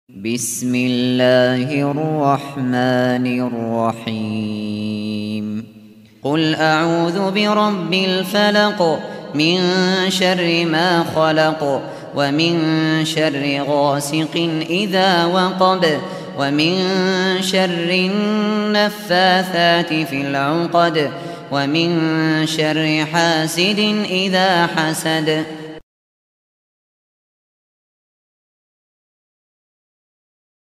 بسم الله الرحمن الرحيم قل أعوذ برب الفلق من شر ما خلق ومن شر غاسق إذا وقب ومن شر النفاثات في العقد ومن شر حاسد إذا حسد